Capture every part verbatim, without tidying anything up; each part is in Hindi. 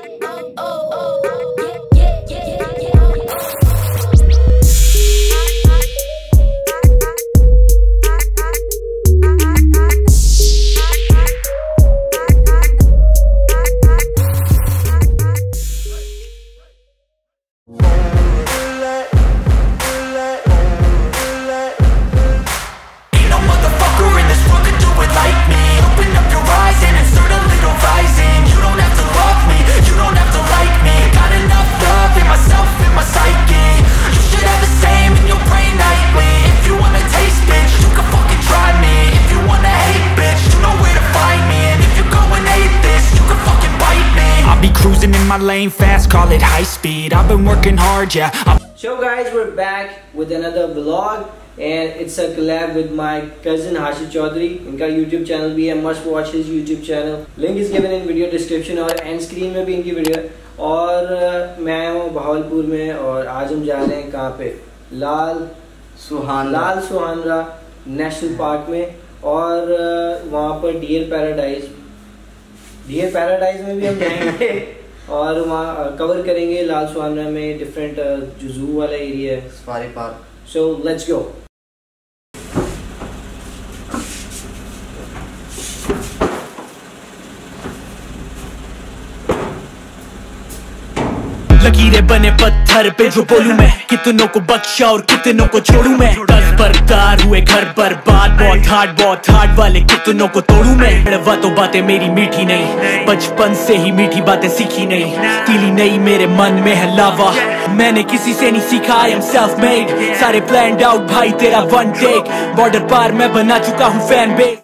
My lane fast, call it high speed. I've been working hard, yeah. I'm So guys, we're back with another vlog and it's a collab with my cousin Hashid Chaudhary. इनका YouTube channel भी है, must watch his YouTube channel. Link is given in video description और end screen में भी इनकी वीडियो है। और uh, मैं आया हूँ बहावलपुर में और आज हम जा रहे हैं कहाँ पे? लाल सुहानरा लाल सुहानरा नेशनल पार्क में और uh, वहाँ पर डियर पैराडाइज डियर पैराडाइज में भी हम जाएंगे और वहाँ कवर करेंगे लाल सुहानरा में डिफरेंट जो जू वाला एरिया है, safari park. So let's go. लकीरें बने पत्थर पे जो बोलूं मैं, कितनों को बख्शा और कितनों को छोड़ूं मैं। दस बरकरार हुए घर बर्बाद, बहुत हार्ड बहुत हार्ड वाले कितनों को तोड़ूं मैं। लड़वा तो बातें मेरी मीठी नहीं, बचपन से ही मीठी बातें सीखी नहीं। तीली नहीं मेरे मन में है लावा, मैंने किसी से नहीं सीखा, आई एम सेल्फ मेड। सारे प्लान्ड आउट भाई तेरा वन टेक, बॉर्डर पार मैं बना चुका हूँ फैन बेस।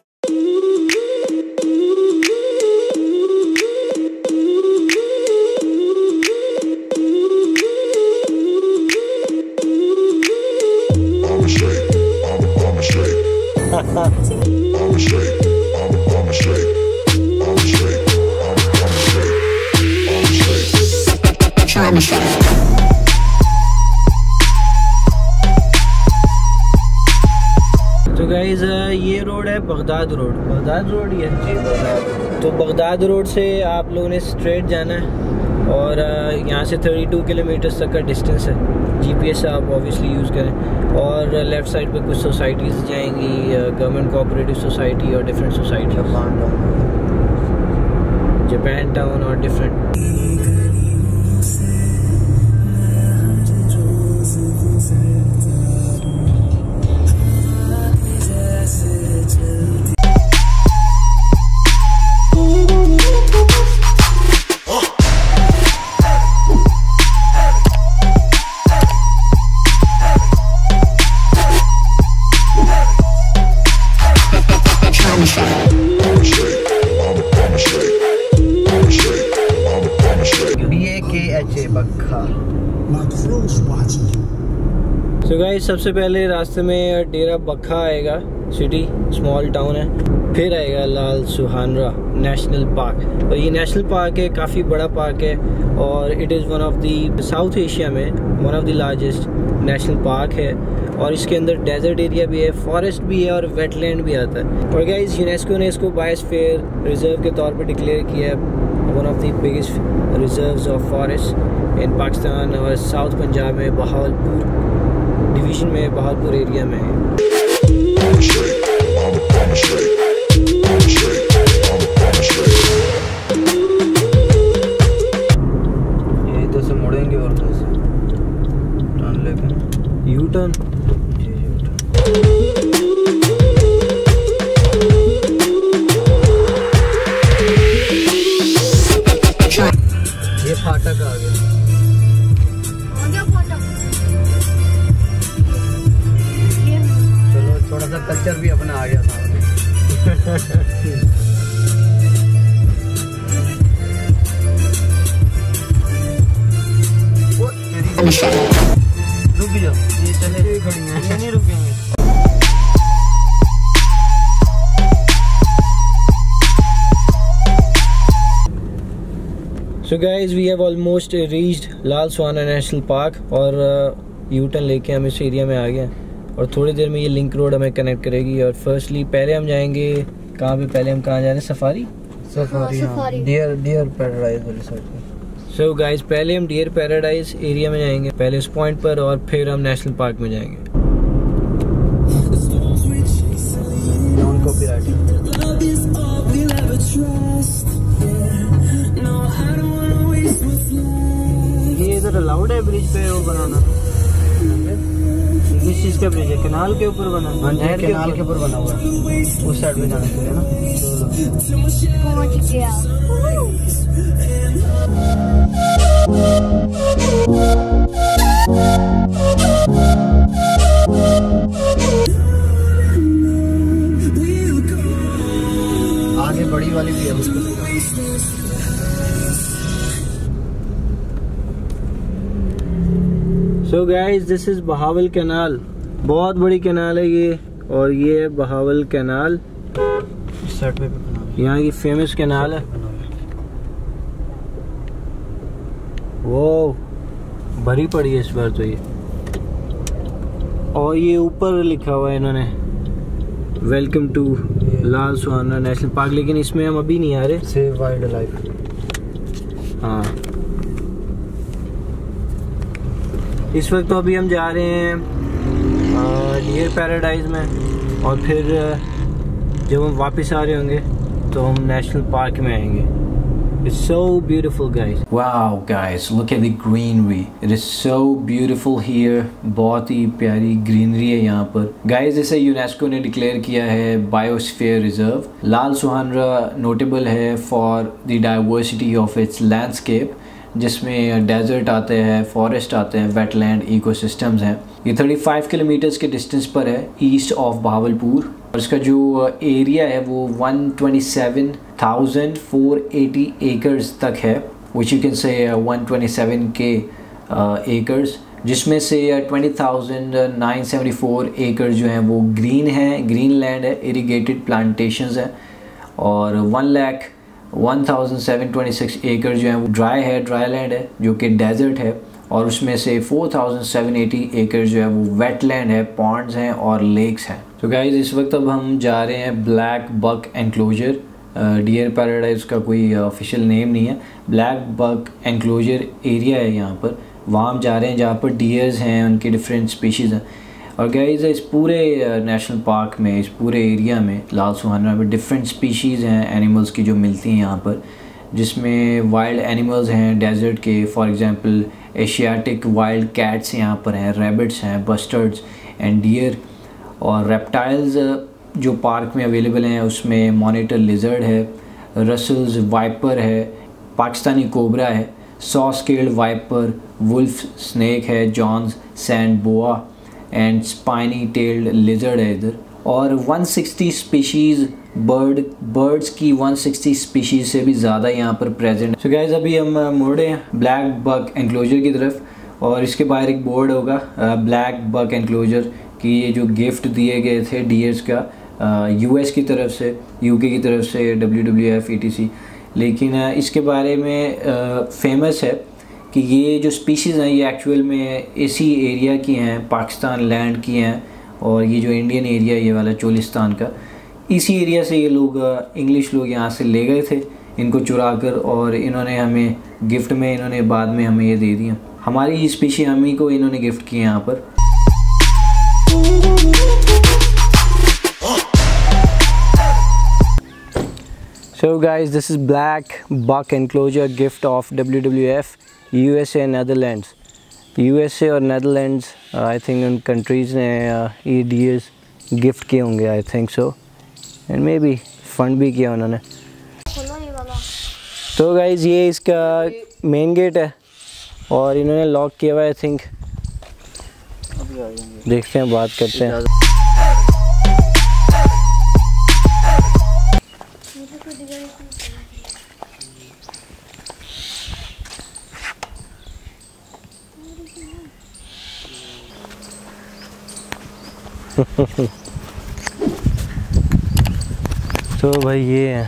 तो गाइज ये रोड है बगदाद रोड, बगदाद रोड ही है जी, बगदाद। तो बगदाद रोड से आप लोगों ने स्ट्रेट जाना है और यहाँ से बत्तीस किलोमीटर तक का डिस्टेंस है। जीपीएस आप ऑब्वियसली यूज़ करें। और लेफ़्ट साइड पे कुछ सोसाइटीज़ जाएंगी, गवर्नमेंट कोऑपरेटिव सोसाइटी और डिफरेंट सोसाइटी, जापान टाउन और डिफरेंट। So guys, सबसे पहले रास्ते में डेरा बक्खा आएगा, सिटी स्मॉल टाउन है। फिर आएगा लाल सुहानरा नेशनल पार्क। और ये नेशनल पार्क है, काफ़ी बड़ा पार्क है और it is one of the South Asia में one of the largest national park है। और इसके अंदर डेजर्ट एरिया भी है, फॉरेस्ट भी है और वेटलैंड भी आता है। और गाइस, यूनेस्को ने इसको बायोस्फीयर रिजर्व के तौर पर डिक्लेयर किया है, one of the biggest reserves of forest in Pakistan और साउथ पंजाब में बहावलपुर डिवीज़न में, बहावलपुर एरिया में है। ये इधर से मुड़ेंगे और उधर से टर्न लेके यू टर्न। ये फाटक आ गया। चलो थोड़ा सा कल्चर भी अपना आ गया सामने। रुक जाओ, ये चले खड़ी हैं, ये नहीं रुकेंगे। So guys, we have almost reached Lal Suhanra national park और यू टर्न लेके हम इस एरिया में आ गए और थोड़ी देर में ये लिंक रोड हमें कनेक्ट करेगी। और फर्स्टली पहले हम जाएंगे कहाँ पे, पहले हम कहाँ जा रहे हैं? सफारी सफारी हाँ, डियर डियर पैराडाइज वाली साइड पे। सो गाइस पहले हम डियर पैराडाइज एरिया में जाएंगे, पहले इस पॉइंट पर, और फिर हम नेशनल पार्क में जाएंगे। Non copyright. ये इधर अलाउड है ब्रिज पे वो बनाना? किस चीज का ब्रिज है? कैनाल के ऊपर बना? हाँ जी, कैनाल के ऊपर बना हुआ है, उस साइड में जाना चाहिए ना। पहुंच गया। आगे बड़ी वाली भी है उसको। So guys this is Bahawal canal, बहुत बड़ी कैनाल है ये, और ये है बहावल कैनाल। इस साइड पे भी यहाँ की फेमस कैनाल है। वो भरी पड़ी है इस बार तो ये, और ये ऊपर लिखा हुआ है इन्होंने welcome to Lal Suhanra national park, लेकिन इसमें हम अभी नहीं आ रहे। Save wildlife. हाँ इस वक्त तो अभी हम जा रहे हैं डियर पैराडाइज में, और फिर जब हम वापस आ रहे होंगे तो हम नेशनल पार्क में आएंगे। It's so beautiful guys. Wow guys, look at the greenery. It is so beautiful here. बहुत ही प्यारी ग्रीनरी है यहाँ पर। Guys इसे यूनेस्को ने डिक्लेयर किया है biosphere reserve. Lal Suhanra notable है for the diversity of its landscape, जिसमें डेजर्ट आते हैं, फॉरेस्ट आते हैं, वेटलैंड इकोसिस्टम्स हैं। ये पैंतीस किलोमीटर्स के डिस्टेंस पर है ईस्ट ऑफ बहावलपुर, और इसका जो एरिया है वो एक सौ सत्ताईस हज़ार चार सौ अस्सी एकर्स तक है, विच यू कैन से एक सौ सत्ताईस के एकर्स, जिसमें से बीस हज़ार नौ सौ चौहत्तर एकड़ जो हैं वो ग्रीन है, ग्रीन लैंड है, इरीगेटेड प्लांटेशंस हैं, और one lakh one thousand seven twenty six एकड़ जो है वो ड्राई है, ड्राई लैंड है जो कि डेजर्ट है, और उसमें से फोर थाउजेंड सेवन एटी एकड़ जो है वो वेटलैंड है, पॉन्ड्स हैं और लेक्स हैं। तो गाइस इस वक्त अब हम जा रहे हैं blackbuck enclosure. Deer paradise का कोई ऑफिशियल नेम नहीं है, ब्लैक बक एनक्लोजर एरिया है यहाँ पर, वहाँ हम जा रहे हैं जहाँ पर डियर्स हैं, उनके डिफरेंट स्पीशीज़ हैं। और गाइस इस पूरे नेशनल पार्क में, इस पूरे एरिया में लाल सुहाना में डिफरेंट स्पीशीज़ हैं एनिमल्स की जो मिलती हैं यहाँ पर, जिसमें वाइल्ड एनिमल्स हैं डेजर्ट के, for example Asiatic wild cats यहाँ पर हैं, रैबिट्स हैं, बस्टर्ड्स एंड डियर। और रेप्टाइल्स जो पार्क में अवेलेबल हैं उसमें मॉनिटर लिजर्ड है, रसल्स वाइपर है, पाकिस्तानी कोबरा है, saw scaled viper, wolf snake है, John's sand boa and spiny tailed lizard है इधर, और एक सौ साठ स्पीशीज़ बर्ड बर्ड्स की एक सौ साठ स्पीशीज़ से भी ज़्यादा यहाँ पर प्रेजेंट। सो गाइस अभी हम मुड़े हैं ब्लैक बक एनक्लोजर की तरफ, और इसके बाहर एक बोर्ड होगा ब्लैक बक एनक्लोजर की, ये जो गिफ्ट दिए गए थे डियर्स का यूएस की तरफ से, यूके की तरफ से, W W F E T C. लेकिन uh, इसके बारे में फेमस uh, है कि ये जो स्पीशीज़ हैं ये एक्चुअल में इसी एरिया की हैं, पाकिस्तान लैंड की हैं, और ये जो इंडियन एरिया ये वाला चोलिस्तान का, इसी एरिया से ये लोग इंग्लिश लोग यहाँ से ले गए थे इनको चुरा कर, और इन्होंने हमें गिफ्ट में, इन्होंने बाद में हमें ये दे दिया। हमारी ये स्पीशी हम ही को इन्होंने गिफ्ट किए यहाँ पर। So guys this is black buck enclosure gift of W W F U S A Netherlands। U S A और Netherlands आई थिंक उन कंट्रीज़ ने ये डियर्स गिफ्ट किए होंगे, I think so, and maybe fund भी किया उन्होंने। तो गाइज़ ये इसका मेन गेट है और इन्होंने लॉक किया हुआ है, आई थिंक। देखते हैं, बात करते हैं। तो भाई ये है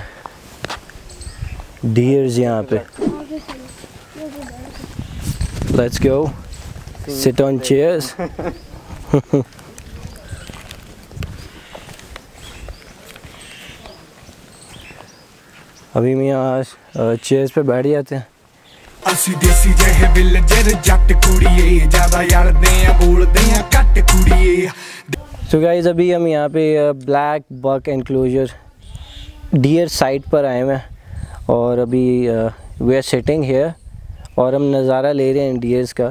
डियर्स यहाँ पे। Let's go, sit on chairs. अभी मैं यहाँ चेयर्स पे बैठ जाते हैं, ਅਸੀਂ ਦੇਸੀ ਜਿਹੇ ਵਿਲੇਜਰ ਜੱਟ ਕੁੜੀਏ ਜ਼ਿਆਦਾ ਯੜਦੇ ਆ ਬੋਲਦੇ ਆ ਘੱਟ ਕੁੜੀਏ। So guys, अभी हम यहाँ पे blackbuck enclosure deer site पर आए हैं और अभी वी आर सिटिंग हियर और हम नज़ारा ले रहे हैं डियर्स का।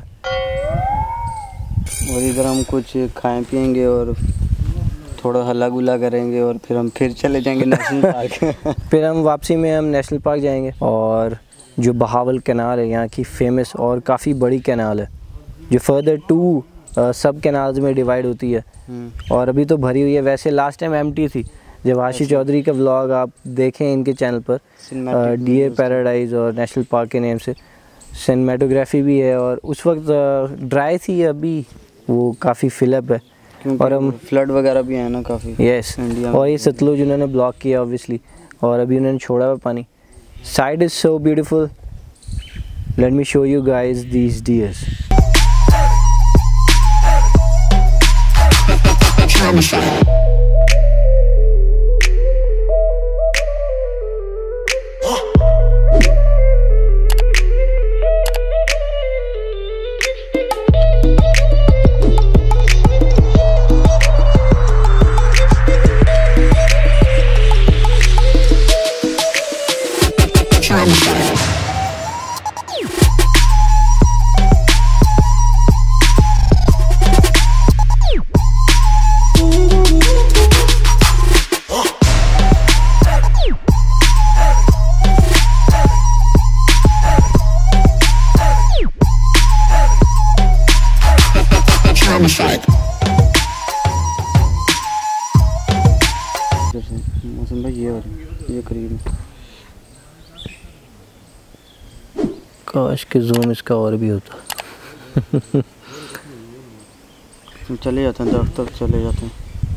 और इधर हम कुछ खाएं पिएंगे और थोड़ा हल्ला गुल्ला करेंगे और फिर हम फिर चले जाएंगे नेशनल पार्क। फिर हम वापसी में हम नेशनल पार्क जाएंगे और जो बहावल कैनाल है यहाँ की फेमस और काफ़ी बड़ी कैनाल है जो फर्दर टू सब कैनाल्स में डिवाइड होती है और अभी तो भरी हुई है। वैसे लास्ट टाइम एम्प्टी थी जब आशीष चौधरी का व्लॉग आप देखें इनके चैनल पर डियर पैराडाइज और नेशनल पार्क के नेम से सिनेमेटोग्राफी भी है और उस वक्त ड्राई थी, अभी वो काफ़ी फिलअप है और हम फ्लड वगैरह भी है ना काफ़ी। यस और ये सतलुज उन्होंने ब्लॉक किया ऑब्वियसली और अभी उन्होंने छोड़ा हुआ पानी। Side is so beautiful. Let me show you guys these deers. मौसम भाई ये और ये करीब काश के जूम इसका और भी होता। चले जाते हैं दरख्त तक चले जाते हैं।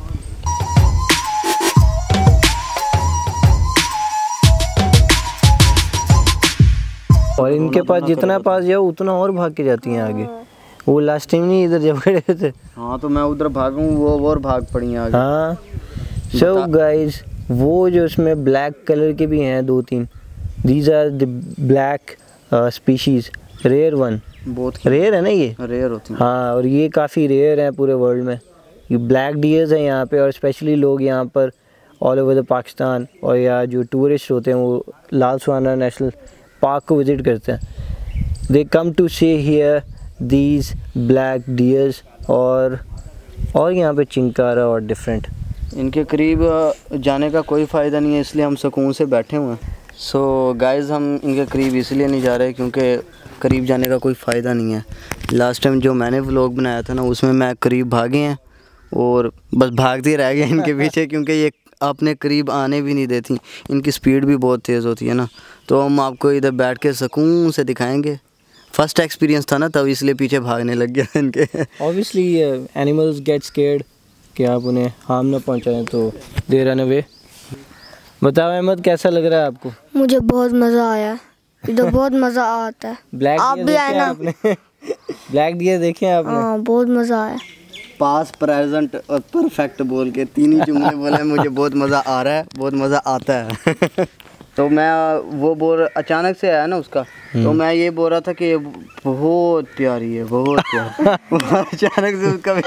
और इनके पास जितना पास जाओ उतना और भाग के जाती हैं आगे। वो लास्ट टाइम नहीं इधर जब खड़े थे। हाँ तो मैं उधर भागूँ वो और भाग पड़ी हैं आगे। हाँ सो गाइस वो जो इसमें ब्लैक कलर के भी हैं दो तीन, these are the black species, rare one. बहुत रेयर है ना ये? रेयर होती हैं। हाँ और ये काफ़ी रेयर हैं पूरे वर्ल्ड में। ये ब्लैक डियर्स हैं यहाँ पे और स्पेशली लोग यहाँ पर ऑल ओवर द पाकिस्तान और या जो टूरिस्ट होते हैं वो लाल सुहाना नेशनल पार्क को विज़िट करते हैं। They come to see here these black deers और और यहाँ पे चिंकारा और डिफरेंट। इनके करीब जाने का कोई फ़ायदा नहीं है इसलिए हम सुकून से बैठे हुए हैं। सो so, गाइस हम इनके करीब इसलिए नहीं जा रहे क्योंकि करीब जाने का कोई फ़ायदा नहीं है। लास्ट टाइम जो मैंने व्लॉग बनाया था ना उसमें मैं करीब भागे हैं और बस भागते रह गए इनके पीछे क्योंकि ये अपने करीब आने भी नहीं देती। इनकी स्पीड भी बहुत तेज़ होती है ना, तो हम आपको इधर बैठ के सुकून से दिखाएंगे। फर्स्ट एक्सपीरियंस था ना तब इसलिए पीछे भागने लग गया इनके। ऑब्वियसली एनिमल्स गेट स्केर्ड कि आप उन्हें हार्म ना पहुंचाएं तो दे रन अवे। बताओ अहमद कैसा लग रहा है आपको? मुझे बहुत मज़ा आया, इधर बहुत मज़ा आता है। ब्लैक आप भी आए ना? ब्लैक डियर देखे आपने? हाँ बहुत मज़ा आया। पास प्रेजेंट और परफेक्ट बोल के तीन ही जुमले बोले। मुझे बहुत मज़ा आ रहा है, बहुत मज़ा आता है। तो मैं वो बोल अचानक से आया ना उसका, तो मैं ये बोल रहा था कि बहुत प्यारी है, बहुत प्यारी। अचानक से उसका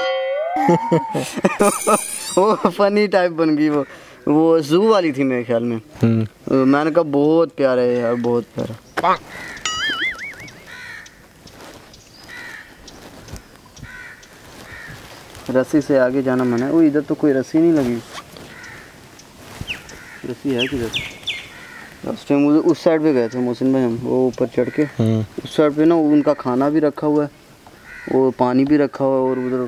वो फनी टाइप बन गई। वो वो जू वाली थी मेरे ख्याल में। मैंने कहा बहुत प्यारा है यार, बहुत प्यारा। रस्सी से आगे जाना मना है। वो इधर तो कोई रस्सी नहीं लगी। रस्सी है किधर? लास्ट टाइम उस साइड पे गए थे मोहसिन भाई हम, वो ऊपर चढ़ के उस साइड पे ना उनका खाना भी रखा हुआ है, वो पानी भी रखा हुआ है और उधर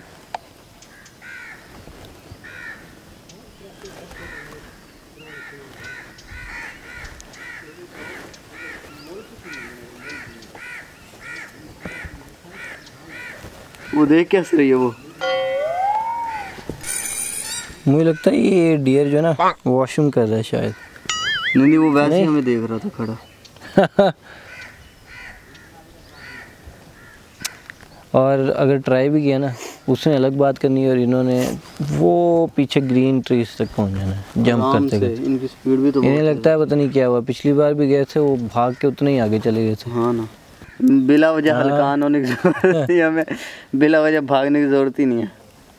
वो देख कैसे रही है वो। मुझे लगता है ये डियर जो है ना वॉशरूम कर रहा है शायद। नहीं नहीं वो वैसे ही हमें देख रहा था खड़ा। और अगर ट्राई भी किया ना उसने अलग बात करनी है और इन्होंने वो पीछे ग्रीन ट्रीज तक पहुंच जाना है जंप करते गए। इनकी स्पीड भी तो इन्हें लगता है पता नहीं क्या हुआ, पिछली बार भी गए थे वो भाग के उतने ही आगे चले गए थे। हाँ ना, बिला वजह हलकान होने की जरूरत नहीं, हमें बिला वजह भागने की ज़रूरत ही नहीं है।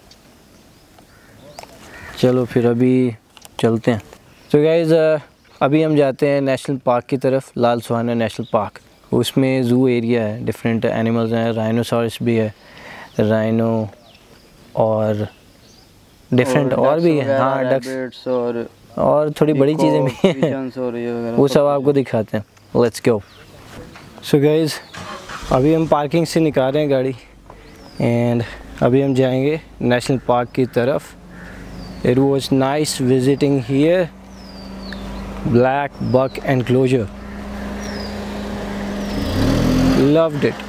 चलो फिर अभी चलते हैं। तो गाइस अभी हम जाते हैं नेशनल पार्क की तरफ, लाल सुहाना नेशनल पार्क। उसमें ज़ू एरिया है, डिफरेंट एनिमल्स हैं, राइनोसॉरस भी है, राइनो और डिफरेंट और, और भी है, हाँ डक्स और और थोड़ी बड़ी चीज़ें भी हैं, वो सब आपको दिखाते हैं। Let's go. सो गाइस अभी हम पार्किंग से निकाल रहे हैं गाड़ी एंड अभी हम जाएंगे नेशनल पार्क की तरफ। It was nice visiting here, blackbuck enclosure, loved it.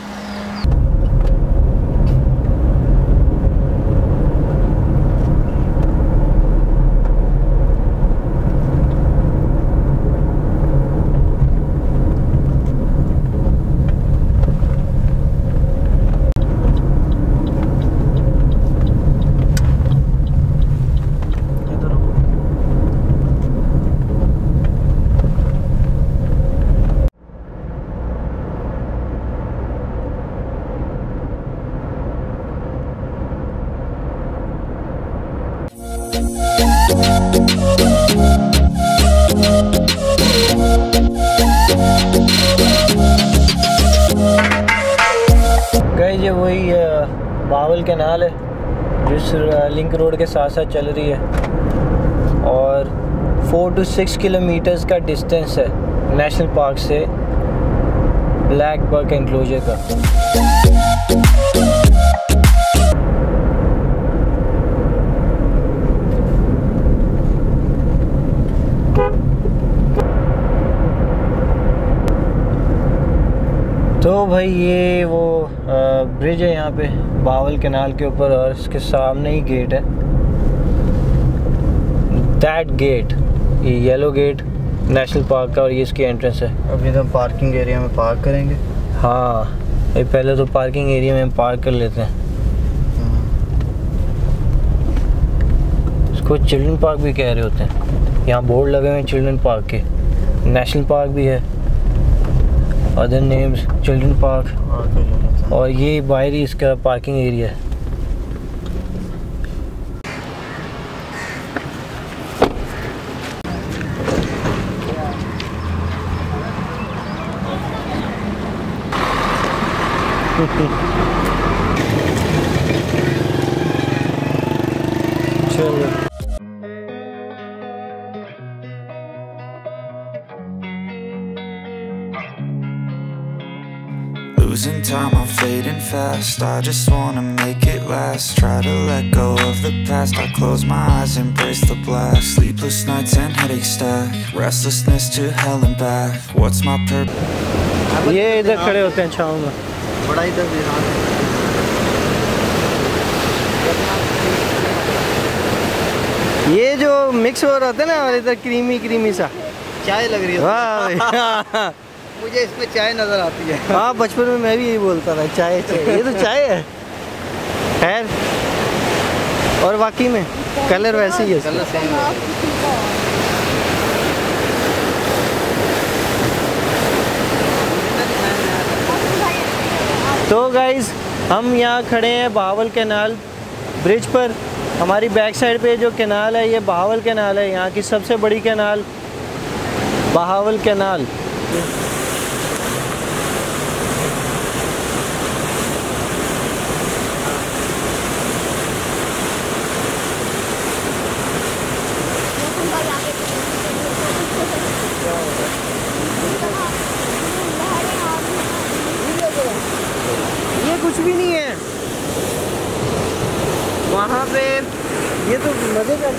Guys ये वही बावल कैनाल है जिस लिंक रोड के साथ साथ चल रही है और फोर टू सिक्स किलोमीटर्स का डिस्टेंस है नेशनल पार्क से ब्लैक बक एनक्लोजर का। तो भाई ये वो ब्रिज है यहाँ पे बावल कैनाल के ऊपर और इसके सामने ही गेट है, दैट गेट, ये येलो गेट नेशनल पार्क का और ये इसकी एंट्रेंस है। अभी तो हम पार्किंग एरिया में पार्क करेंगे। हाँ ये पहले तो पार्किंग एरिया में हम पार्क कर लेते हैं। इसको चिल्ड्रन पार्क भी कह रहे होते हैं, यहाँ बोर्ड लगे हुए हैं चिल्ड्रन पार्क के, नेशनल पार्क भी है, अदर नेम्स चिल्ड्रन पार्क, और ये बाहर ही इसका पार्किंग एरिया है। चलो Losing time, I'm fading fast. I just wanna make it last. Try to let go of the past. I close my eyes, embrace the blast. Sleepless nights and headaches stack. Restlessness to hell and back. What's my purpose? ये इधर खड़े होते हैं छाँव में, बड़ा इधर ये जो मिक्स हो रहा था ना और इधर क्रीमी क्रीमी सा चाय लग रही है। वाह मुझे इसमें चाय नजर आती है। हाँ बचपन में मैं भी यही बोलता था चाय चाय, ये तो चाय है खैर, और वाकई में कलर वैसे ही है, कलर सेम है। तो गाइज हम यहाँ खड़े हैं बहावल कैनाल ब्रिज पर। हमारी बैक साइड पे जो कैनाल है ये बहावल कैनाल है, यहाँ की सबसे बड़ी कैनाल बहावल कैनाल। ये कुछ भी नहीं है वहाँ पे, ये तो मजे का।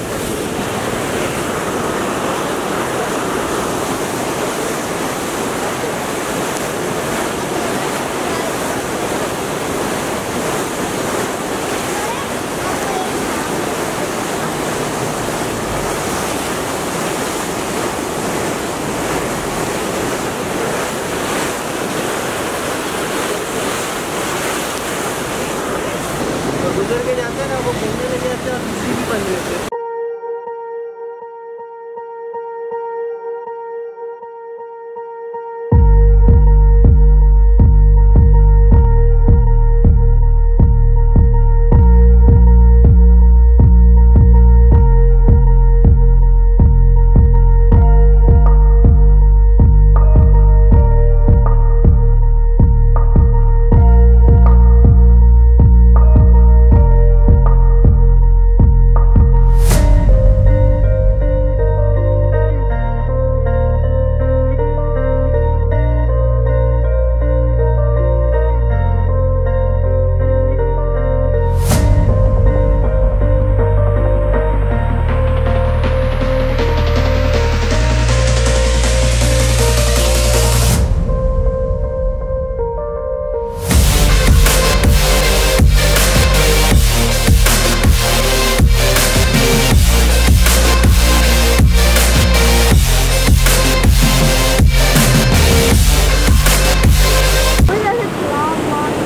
गुजर के जाते हैं ना, वो घूमने लगे जाते हैं और किसी भी बन लेते हैं।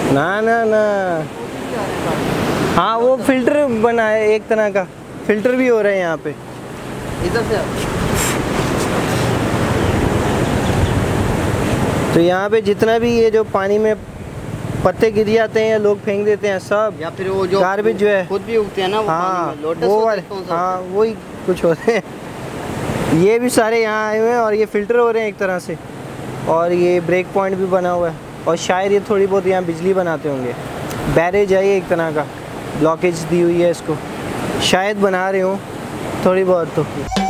ना ना ना, हाँ वो फिल्टर बना है एक तरह का, फिल्टर भी हो रहे हैं यहाँ पे। इधर से तो यहाँ पे जितना भी ये जो पानी में पत्ते गिर जाते हैं या लोग फेंक देते हैं सब, या फिर वो जो गार्बेज जो है खुद भी उगते हैं ना वो हाँ पानी में, लोटस वो होते वाले हैं, कौन सा हाँ होता है? वही कुछ होते हैं। ये भी सारे यहाँ आए हुए हैं और ये फिल्टर हो रहे हैं एक तरह से, और ये ब्रेक पॉइंट भी बना हुआ है, और शायद ये थोड़ी बहुत यहाँ बिजली बनाते होंगे। बैरेज है ये एक तरह का, ब्लॉकेज दी हुई है इसको, शायद बना रहे हूँ थोड़ी बहुत। तो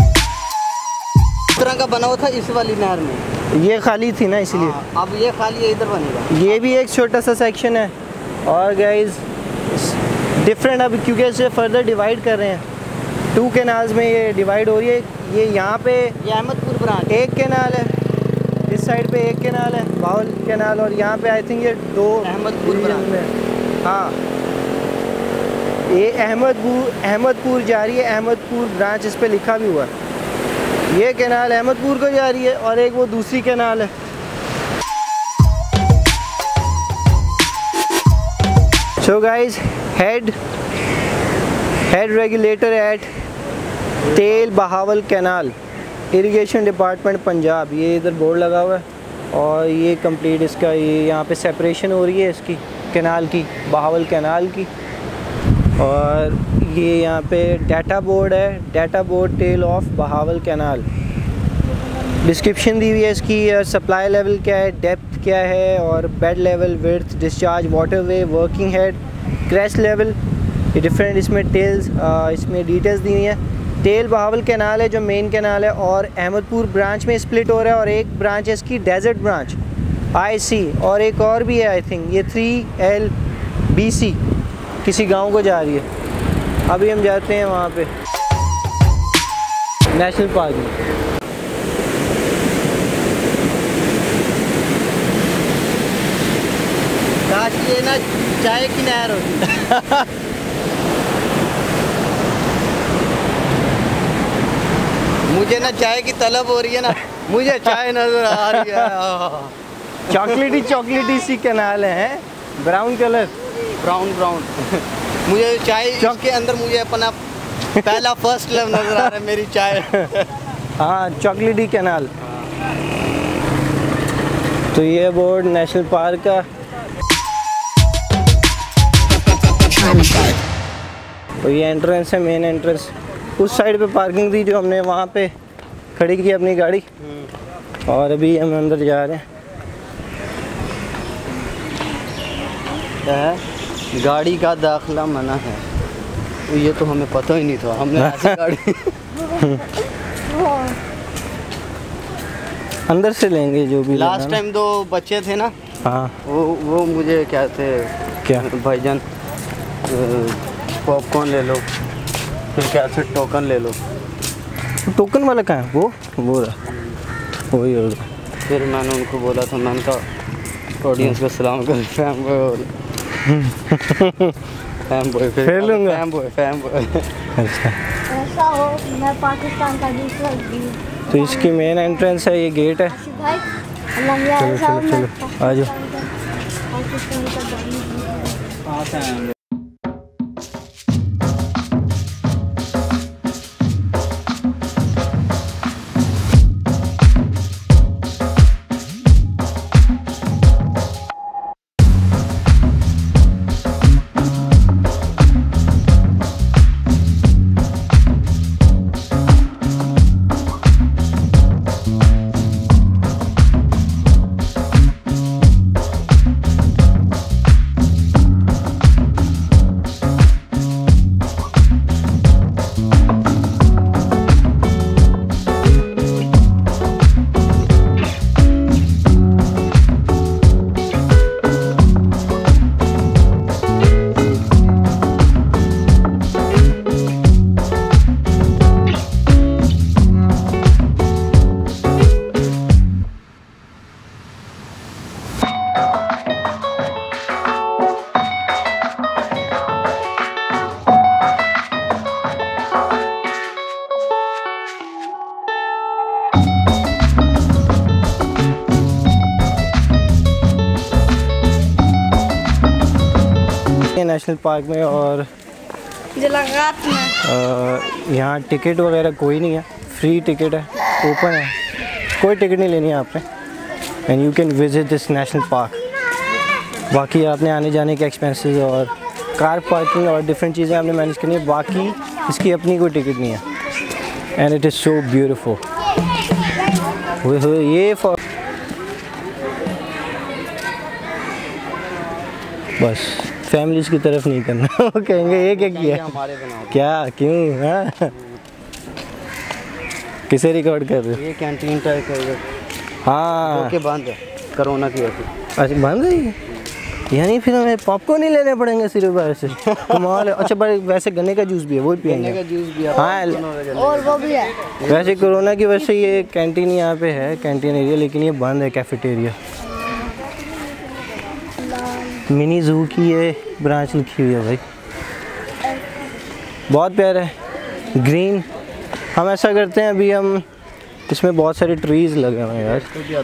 इस तरह का बना हुआ था इस वाली नहर में, ये खाली थी ना इसलिए। हाँ, अब ये खाली है, इधर बनेगा। ये भी एक छोटा सा सेक्शन है। और गाइस डिफरेंट, अब क्योंकि इसे फर्दर डिवाइड कर रहे हैं, टू कैनाल्स में ये डिवाइड हो रही है। ये यहाँ पे ये अहमदपुर ब्रांच एक कैनाल है, इस साइड पे एक कैनाल है बाउल कैनाल, और यहाँ पे आई थिंक ये दो अहमदपुर division में। हाँ ये अहमदपुर अहमदपुर जा रही है, अहमदपुर ब्रांच इस पे लिखा भी हुआ है। ये कैनाल अहमदपुर को जा रही है और एक वो दूसरी कैनाल है। So guys, head head regulator at tail Bahawal canal, irrigation department Punjab, ये इधर बोर्ड लगा हुआ है। और ये कंप्लीट इसका ये यहाँ पे सेपरेशन हो रही है इसकी कैनाल की, बहावल कैनाल की। और ये यहाँ पे डाटा बोर्ड है, data board tail of Bahawal canal. Description दी हुई है इसकी, सप्लाई लेवल क्या है, डेप्थ क्या है, और bed level, width, discharge, waterway, working head, crash level, ये डिफरेंट इसमें टेल्स इसमें डिटेल्स दी हुई हैं। टेल बहावल कैनाल है जो मेन कैनाल है, और अहमदपुर ब्रांच में स्प्लिट हो रहा है, और एक ब्रांच है इसकी डेजर्ट ब्रांच आई सी, और एक और भी है आई थिंक ये थ्री एल बी सी, किसी गांव को जा रही है। अभी हम जाते हैं वहाँ पे नेशनल पार्क में। काश ये ना चाय की नहर होती। मुझे ना चाय की तलब हो रही है ना, मुझे चाय नजर आ रही है। चॉकलेटी चॉकलेटी सी कैनाल है, ब्राउन कलर, ब्राउन ब्राउन मुझे चाय के अंदर मुझे अपना पहला फर्स्ट लव नजर आ रहा है, मेरी चाय। हाँ चॉकलेटी कैनाल। तो ये बोर्ड नेशनल पार्क का, तो ये एंट्रेंस है, मेन एंट्रेंस। उस साइड पे पार्किंग थी जो हमने वहाँ पे खड़ी की अपनी गाड़ी, और अभी हम अंदर जा रहे हैं। क्या है? गाड़ी का दाखिला मना है। तो ये तो हमें पता ही नहीं था, हमने ऐसी गाड़ी अंदर से लेंगे जो भी। लास्ट टाइम दो बच्चे थे ना, हाँ वो वो मुझे क्या थे, क्या भाईजान पॉपकॉर्न ले लो, फिर क्या से टोकन ले लो। टोकन वाला कहाँ है? वो वो रहा, वही होगा। फिर मैंने उनको बोला था, मैंने कहा ऑडियंस को सलाम कर, फैम बॉय फैम बॉय फिर लूँगा, फैम बॉय फैम बॉय। अच्छा ऐसा हो मैं पाकिस्तान का दूसरा व्यू। तो इसकी मेन एंट्रेंस है, ये गेट है। भाई अल्लाह चलो चलो चलो आ जाओ। पाकिस्तान का नेशनल पार्क में और यहाँ टिकट वगैरह कोई नहीं है, फ्री टिकट है, ओपन है, कोई टिकट नहीं लेनी है आपने and you can visit this national park. बाकी आपने आने जाने के एक्सपेंसेस और कार पार्किंग और डिफरेंट चीज़ें आपने मैनेज करनी है, बाकी इसकी अपनी कोई टिकट नहीं है and it is so beautiful. ये बस फैमिलीज की तरफ नहीं करना वो कहेंगे ये क्या किया, क्या क्यों, हाँ किसे रिकॉर्ड कर रहे हो? ये कैंटीन टाइप है, हाँ के बंद है कोरोना की वजह से। अच्छा बंद है ये, यानी फिर हमें पॉपकॉर्न नहीं लेने पड़ेंगे सिर्फ ऐसे, कमाल है। अच्छा पर वैसे गन्ने का जूस भी है, वो भी पियेंगे, गन्ने का जूस भी है, हाँ और वो भी है। वैसे कोरोना की वजह से ये कैंटीन यहाँ पे है, कैंटीन एरिया, लेकिन ये बंद है कैफेटेरिया। मिनी जू की ये ब्रांच लिखी हुई है भाई, बहुत प्यारा है, ग्रीन। हम ऐसा करते हैं अभी हम इसमें बहुत सारे ट्रीज़ लगे हुए हैं यार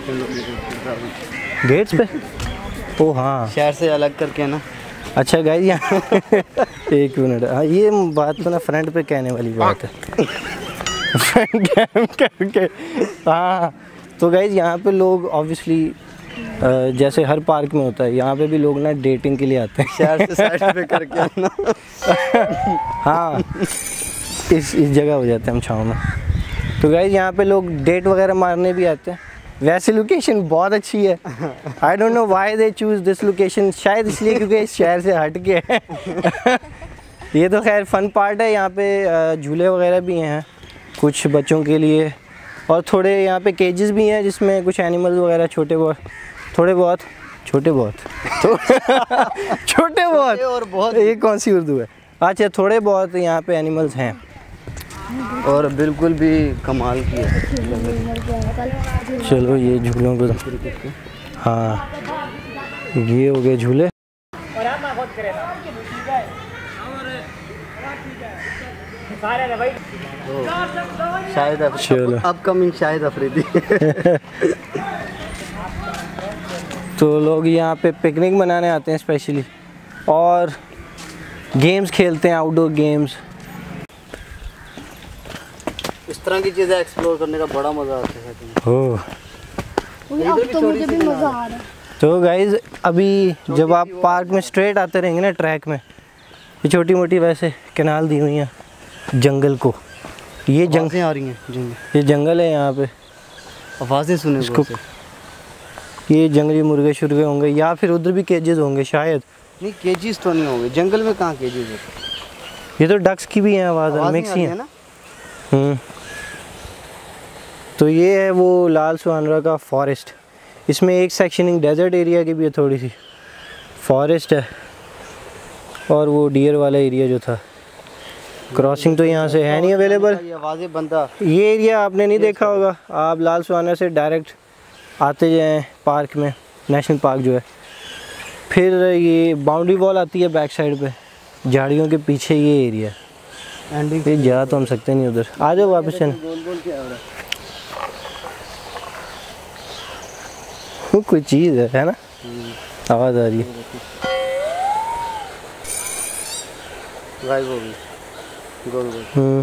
गेट्स पे। ओ हाँ शहर से अलग करके ना। अच्छा गाइस यहाँ एक मिनट, हाँ ये बात तो ना फ्रंट पे कहने वाली बात है फ्रंट कैम करके। हाँ तो गाइस यहाँ पे लोग ऑब्वियसली जैसे हर पार्क में होता है, यहाँ पे भी लोग ना डेटिंग के लिए आते हैं शहर से साइड पे करके ना हाँ इस इस जगह हो जाते हैं हम छाँव में। तो गाइस यहाँ पे लोग डेट वगैरह मारने भी आते हैं। वैसे लोकेशन बहुत अच्छी है, I don't know why they choose this location, शायद इसलिए क्योंकि इस शहर से हट के है ये तो खैर फन पार्ट है, यहाँ पे झूले वगैरह भी हैं कुछ बच्चों के लिए, और थोड़े यहाँ पे केजेस भी हैं जिसमें कुछ एनिमल्स वगैरह छोटे बहुत थोड़े बहुत छोटे बहुत छोटे बहुत और बहुत, ये कौन सी उर्दू है, अच्छा थोड़े बहुत यहाँ पे एनिमल्स हैं और बिल्कुल भी कमाल की है। चलो ये झूलों को, हाँ ये हो गए झूले। शायद चलो अपकमिंग शायद अफरीदी तो लोग यहाँ पे पिकनिक मनाने आते हैं स्पेशली, और गेम्स खेलते हैं, आउटडोर गेम्स। इस तरह की चीज़ें एक्सप्लोर करने का बड़ा मज़ा आता है। हो अब तो मुझे भी मज़ा आ रहा है। तो गाइज अभी जब आप पार्क में स्ट्रेट आते रहेंगे ना ट्रैक में, ये छोटी मोटी वैसे कैनाल दी हुई हैं जंगल को, ये जंगल आ रही हैं, ये जंगल है यहाँ पे, आवाज़ें सुने इसको, ये जंगली मुर्गे शुर्गे होंगे या फिर उधर भी केजेस होंगे शायद। नहीं केजेस तो नहीं होंगे, जंगल में कहाँ केजेस होते? ये तो डक्स की भी हैं आवाज़, मिक्स ही है ना। हम्म तो ये है वो लाल सुहानरा का फॉरेस्ट, इसमें एक सेक्शनिंग डेजर्ट एरिया की भी है, थोड़ी सी फॉरेस्ट है, और वो डियर वाला एरिया जो था, क्रॉसिंग तो यहाँ से है नहीं अवेलेबल। ये आवाज़ें बंदा, ये एरिया आपने नहीं देखा होगा, आप लाल सुहाना से डायरेक्ट आते जाएं पार्क में, नेशनल पार्क जो है, फिर ये बाउंड्री वॉल आती है बैक साइड पे, झाड़ियों के पीछे ये एरिया, एंडिंग पे जा तो हम सकते नहीं उधर। आ जाओ वापस चल, कोई चीज़ है, है ना, आवाज़ आ रही है। गोल गोल। हम्म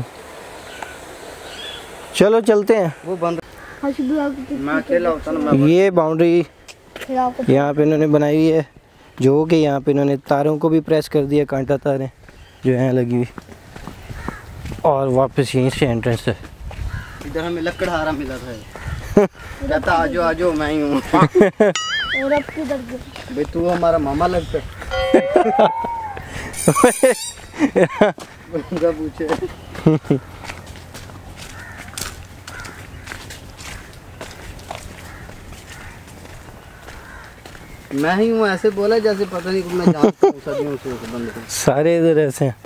चलो चलते हैं। वो बंद, मैं अकेला होता ना मैं। ये बाउंड्री यहाँ पे इन्होंने बनाई हुई है, जो कि यहाँ पे इन्होंने तारों को भी प्रेस कर दिया, कांटा तारें जो हैं लगी हुई, और वापस यहीं से एंट्रेंस है। इधर हमें लकड़हारा मिला था कहता आजो आजो मैं ही हूँ और अब किधर गए? भाई तू हमारा मामा लगता पूछे मैं ही हूँ, ऐसे बोला जैसे पता नहीं मैं जानता हूँ सदियों से उस बंदे को। सारे इधर ऐसे हैं।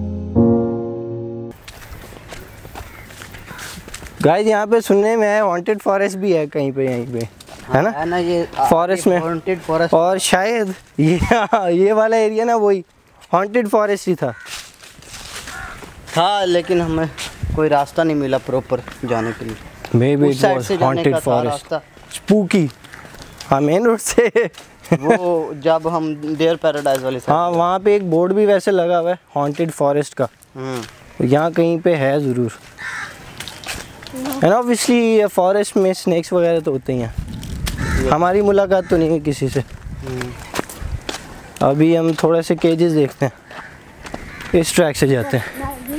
गाइस यहाँ पे सुनने में है हॉन्टेड फॉरेस्ट भी है कहीं पे, यहीं पे है ना, है ना ये फॉरेस्ट में हॉन्टेड फॉरेस्ट, और शायद ये ये वाला एरिया ना वही हॉन्टेड फॉरेस्ट ही था था लेकिन हमें कोई रास्ता नहीं मिला प्रॉपर जाने के लिए। मे बी उस साइड से जाने हॉन्टेड का था फॉरेस्ट रास्ता, स्पूकी। हाँ मेन रोड से वो जब हम डेयर पैराडाइज वाले हाँ वहाँ पे एक बोर्ड भी वैसे लगा हुआ है हॉन्टेड फॉरेस्ट का, यहाँ कहीं पे है ज़रूर। एंड ऑब्वियसली फॉरेस्ट में स्नेक्स वगैरह तो होते ही हैं। हमारी मुलाकात तो नहीं है किसी से। अभी हम थोड़े से केजेस देखते हैं, इस ट्रैक से जाते हैं।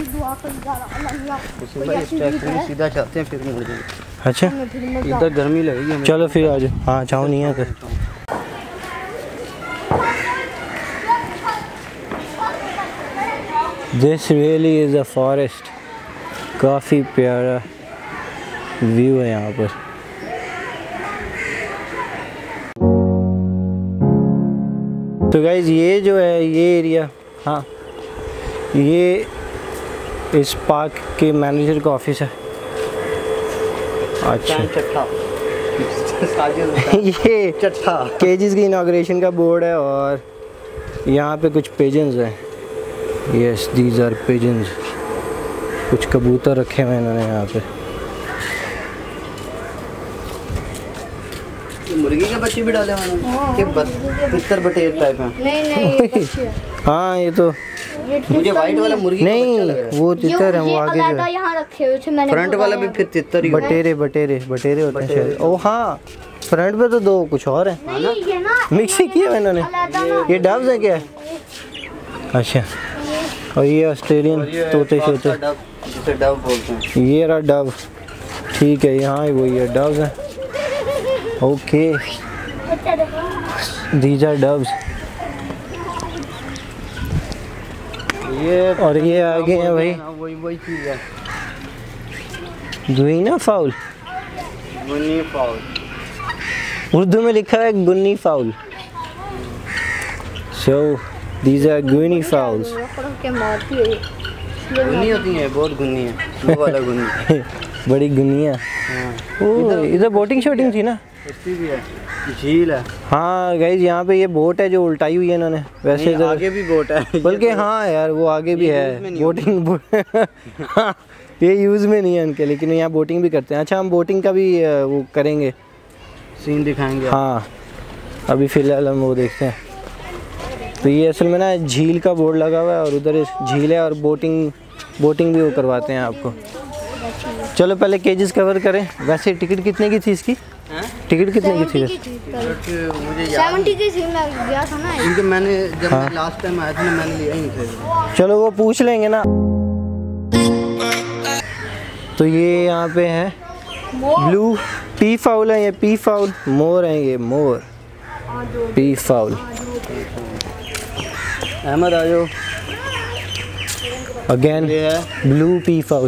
सीधा चलते हैं फिर मुड़ जाएंगे। अच्छा इधर गर्मी लगेगी। चलो फिर आ जाओ। हाँ चाहो नहीं है तो this really is a forest. काफ़ी प्यारा व्यू है यहाँ पर। तो गाइज ये जो है ये एरिया, हाँ ये इस पार्क के मैनेजर का ऑफिस है। अच्छा ये चट्टा केजेस की इनाग्रेशन का बोर्ड है और यहाँ पे कुछ पिजन्स हैं। Yes these are pigeons. कुछ कबूतर रखे हुए हैं इन्होंने यहाँ पे। मुर्गी के बच्चे भी डाले हुए कि तितर बटेर टाइप हैं? नहीं नहीं हाँ ये तो मुझे वाइट वाला मुर्गी नहीं वो तितर है, वो आगे जो है। यहाँ रखे हुए थे मैंने। फ्रंट वाला भी फिर तितर ही होगा। बटेरे बटेरे बटेरे होते हैं शायद। ओ हाँ फ्रंट पे तो दो कुछ और है, ये ना मिक्स ही किया इन्होंने। ये डव्स है क्या? अच्छा और ये ऑस्ट्रेलियन तोते शोते, जिसे डव बोलते हैं। ये रहा डव। ठीक है यहाँ वो ये डव्स हैं। Okay these are doves. ये और ये आगे हैं भाई वही वही चीज़ है, guinea fowl. Guinea fowl Urdu में लिखा है guinea fowl. So these are guinea fowls. Guinea होती है, बहुत गुनी है वो वाला गुनी। बड़ी गुनिया। ओ इधर बोटिंग शूटिंग थी ना? उसकी भी है, झील है। हाँ गाइज यहाँ पे ये बोट है जो उल्टाई हुई है इन्होंने। वैसे इधर आगे भी बोट है बल्कि हाँ यार वो आगे भी है बोटिंग। हाँ ये यूज़ में नहीं है उनके, लेकिन यहाँ बोटिंग भी करते हैं। अच्छा हम बोटिंग का भी वो करेंगे, सीन दिखाएंगे। हाँ अभी फ़िलहाल हम वो देखते हैं। तो ये असल में ना झील का बोर्ड लगा हुआ है और उधर झील है और बोटिंग बोटिंग भी वो करवाते हैं आपको। चलो पहले केजेस कवर करें। वैसे टिकट कितने की थी इसकी? टिकट कितने की थी? मुझे सेवेंटी की थी, मैं गया था ना। क्योंकि मैंने जब हाँ। मैं लास्ट टाइम आया था ना मैंने लिया ही नहीं था। चलो वो पूछ लेंगे ना। तो ये यहाँ पे है ब्लू पी फाउल है, ये पी फाउल। मोर है ये मोर पी फाउल। अहमद आ जाओ। Again blue peafowl.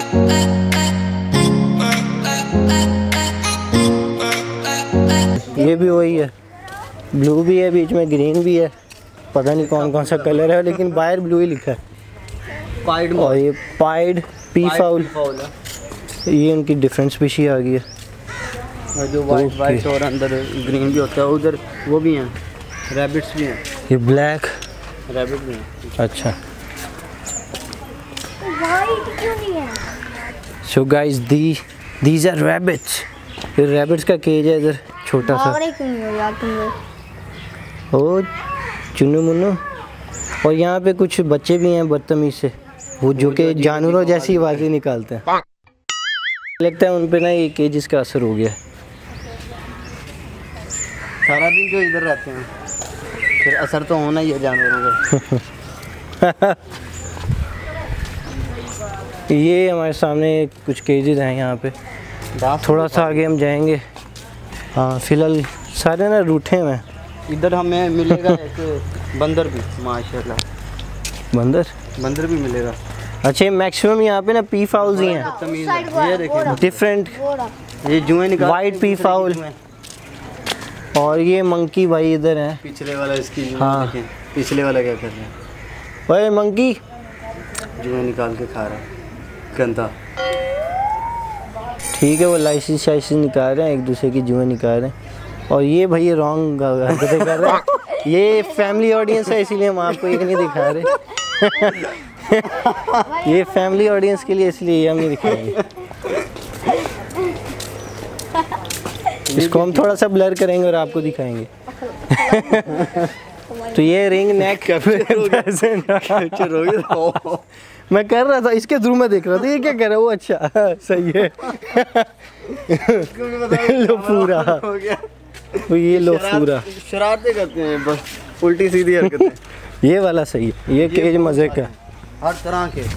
ये भी वही है, ब्लू भी है बीच में ग्रीन भी है, पता नहीं कौन कौन सा कलर है लेकिन बाहर ब्लू ही लिखा है। पाइड और ये पाइड पी फाउल, ये उनकी डिफरेंट स्पीशी आ गई है। और जो वाइट वाइट और अंदर ग्रीन भी होता है, उधर वो भी हैं, रैबिट्स भी हैं। ये ब्लैक रैबिट भी हैं। अच्छा वाइट क्यों नहीं है? So guys the these are rabbits. ये रैबिट्स का केज है इधर छोटा सा। क्यों नहीं हो यार तुम लोग? ओ चुन्नू मुन्नू। और यहाँ पे कुछ बच्चे भी हैं बदतमीज से, वो जो कि जानवरों जैसी आवाज़ें निकालते हैं। लगता है उन पे ना ये केजेस का असर हो गया। सारा दिन जो इधर रहते हैं फिर असर तो होना ही है जानवरों का। ये हमारे सामने कुछ केजेस हैं यहाँ पे। थोड़ा सा आगे हम जाएंगे। हाँ फिलहाल सारे ना रूठे हुए हैं। इधर हमें मिलेगा एक बंदर भी, माशाल्लाह। बंदर बंदर भी मिलेगा। अच्छा मैक्सिमम यहाँ पे ना पी फाउल्स ही हैं, ये देखें डिफरेंट। ये जुएं निकाल वाइट पी फाउल। और ये मंकी भाई इधर है पिछले वाला इसकी। हाँ देखें पिछले वाला क्या कर रहे हैं, भाई मंकी जुएं निकाल के खा रहा है, गंदा। ठीक है वो लाइसेंस शाइसेंस निकाल रहे हैं, एक दूसरे की जुएं निकाल रहे हैं। और ये भाई रॉन्ग हरकतें कर रहे हैं। ये फैमिली ऑडियंस है इसीलिए हम आपको ये नहीं दिखा रहे। ये फैमिली ऑडियंस के लिए इसलिए हम नहीं दिखाएंगे। इसको हम थोड़ा सा ब्लर करेंगे और आपको दिखाएंगे। तो ये रिंग नेक मैं कर रहा था, इसके थ्रू मैं देख रहा था ये क्या कर रहा है वो। अच्छा सही है। लो पूरा हो गया। तो ये लो पूरा शरारतें करते हैं बस, उल्टी सीधी हरकतें। ये वाला सही है, ये केज मजे का। हर तरह के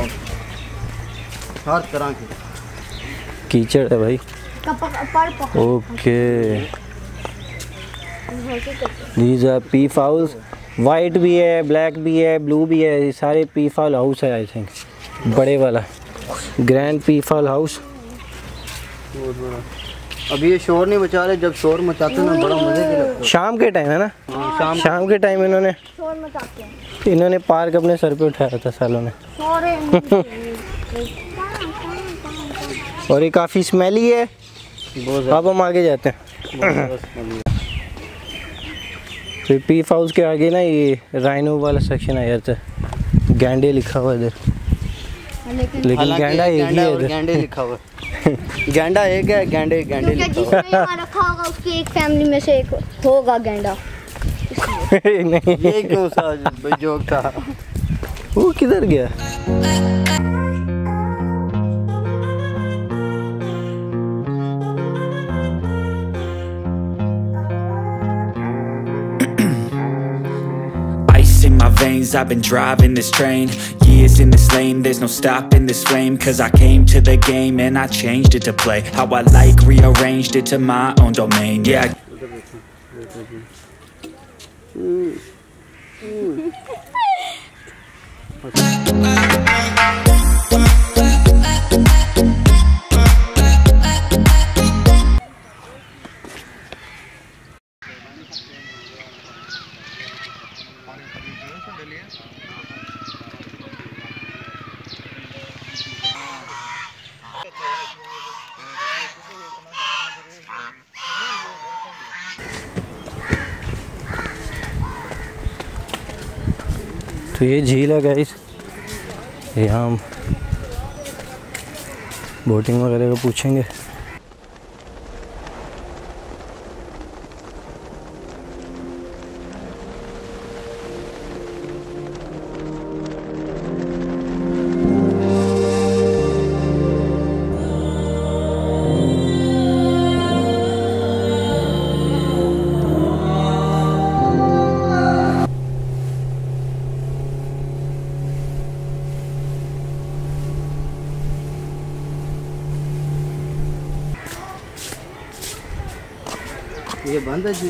हर तरह के कीचड़ है भाई। Okay these are peafowls, white भी है, ब्लैक भी है, ब्लू भी है, ये सारे पी फाउल हाउस है आई थिंक। बड़े वाला ग्रैंड पी फाउल हाउस। अभी ये शोर नहीं मचा रहे, जब शोर मचाते हैं ना बड़ा मजे के लगता है। शाम के टाइम है ना, हाँ, शाम शाम के टाइम इन्होंने शोर मचाते हैं। इन्होंने पार्क अपने सर पे उठाया था सालों ने। और ये काफ़ी स्मेली है। अब हम आगे जाते हैं। फिर पी फाउल्स के आगे ना ये राइनो वाला सेक्शन आ जाता है। गैंडे लिखा हुआ इधर, लेकिन गैंडा एक ही है इधर। गैंडे लिखा हुआ गैंडा एक है, गैंडे गैंडे लिखा हुआ। यहाँ रखा होगा उसकी एक फैमिली में से एक होगा गैंडा। नहीं ये क्यों सा भाई जोक था? वो किधर गया? In my veins, I've been driving this train. Years in this lane, there's no stopping this flame. Cause I came to the game and I changed it to play how I like, rearranged it to my own domain. Yeah. तो ये झील है गाइस, यहाँ हम बोटिंग वगैरह को पूछेंगे। ये बंद है जी,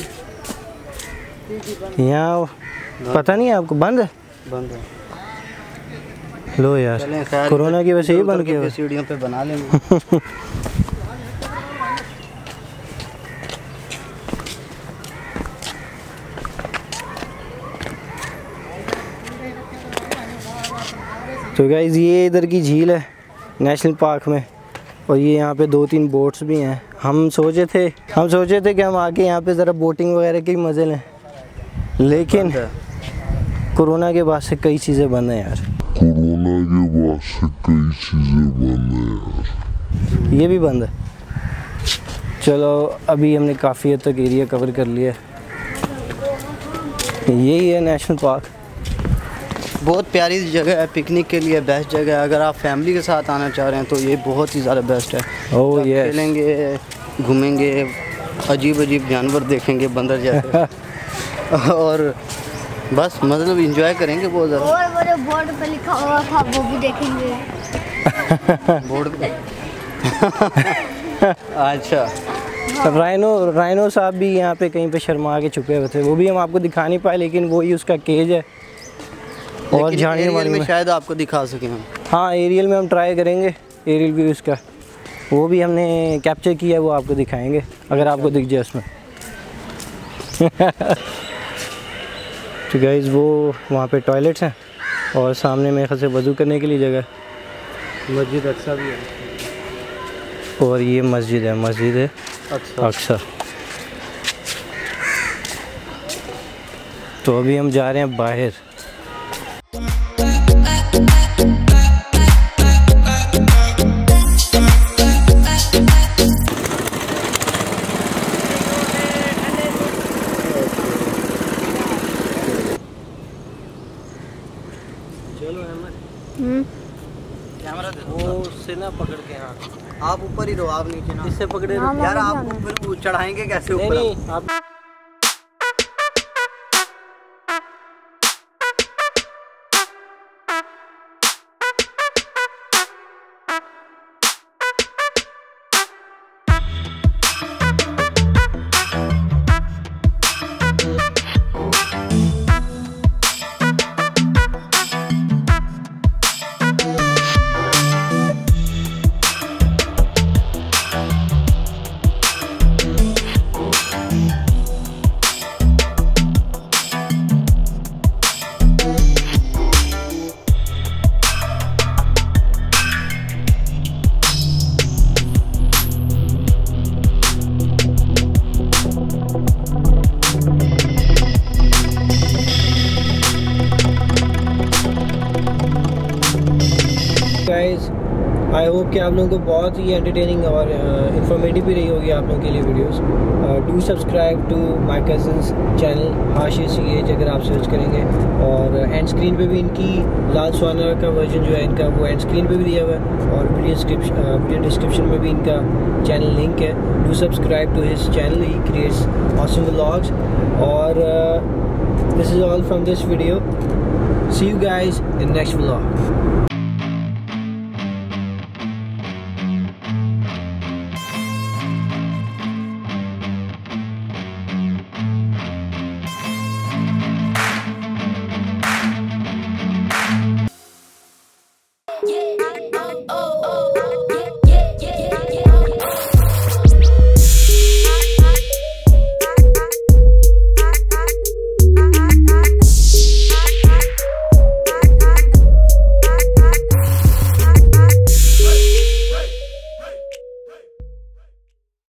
यहाँ पता नहीं है आपको, बंद है। बंद है। लो यार, कोरोना की वजह से ही बंद किया। सीढ़ियों पे बना लेंगे। तो गाइस ये इधर की झील है नेशनल पार्क में, और ये यहाँ पे दो तीन बोट्स भी हैं। हम सोचे थे हम सोचे थे कि हम आके यहाँ पे ज़रा बोटिंग वगैरह के मज़े लें, लेकिन कोरोना के बाद से कई चीज़ें बंद हैं यार। कोरोना के बाद से कई चीज़ें बंद हैं यार। ये भी बंद है। चलो अभी हमने काफ़ी हद तक एरिया कवर कर लिया है। यही है नेशनल पार्क। बहुत प्यारी जगह है, पिकनिक के लिए बेस्ट जगह है। अगर आप फैमिली के साथ आना चाह रहे हैं तो ये बहुत ही ज़्यादा बेस्ट है। ओह यस, खेलेंगे, घूमेंगे, अजीब अजीब जानवर देखेंगे बंदर जैसे और बस मतलब इंजॉय करेंगे बहुत ज़्यादा। और वो जो बोर्ड पे लिखा हुआ था वो भी देखेंगे। बोर्ड पे अच्छा, राइनो राइनो साहब भी यहाँ पे कहीं पे शर्मा के छुपे हुए थे, वो भी हम आपको दिखा नहीं पाए, लेकिन वही उसका केज है। और झाड़ियों में, में शायद आपको दिखा सकें हम। हाँ एरियल में हम ट्राई करेंगे, एरियल व्यू इसका वो भी हमने कैप्चर किया है, वो आपको दिखाएंगे अगर आपको दिख जाए उसमें। तो गाइस वो वहाँ पे टॉयलेट्स हैं और सामने मेरे ख्याल से वज़ू करने के लिए जगह, मस्जिद अक्सा भी है। और ये मस्जिद है, मस्जिद है अक्सा। तो अभी हम जा रहे हैं बाहर। चलो अहमद, हम्म कैमरा दे वो उससे ना पकड़ के। हाँ आप ऊपर ही रहो, आप नीचे ना। इससे पकड़े हाँ, रहो। यार हाँ, आपको फिर वो चढ़ाएंगे कैसे नहीं ऊपर? नहीं आप गाइस, आई होप कि आप लोगों को बहुत ही एंटरटेनिंग और इंफॉर्मेटिव भी रही होगी आप लोगों के लिए videos. Do subscribe to my cousin's channel Hashir सी एज अगर आप सर्च करेंगे, और एंड स्क्रीन पे भी इनकी लाल सुहाना का वर्जन जो है इनका वो एंड स्क्रीन पे भी दिया हुआ है, और वीडियो डिस्क्रिप्शन वीडियो डिस्क्रिप्शन में भी इनका चैनल लिंक है। Do subscribe to his channel, he creates awesome vlogs. और this is all from this video, see you guys in next vlog.